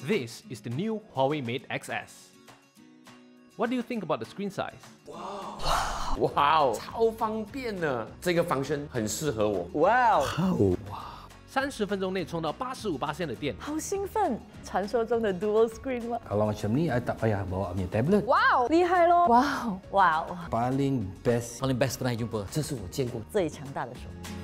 This is the new Huawei Mate XS. What do you think about the screen size? 哇哦，超方便呢！这个防身很适合我。 哇哦 ，30分钟内充到85%的电。 好兴奋！传说中的 dual screen 吗？ Kalau macam ni, I tak payah bawa punya tablet. 哇哦，厉害咯！哇哦，哇哦， Paling best. Paling best pernah jumpa. 这是我见过最强大的手机。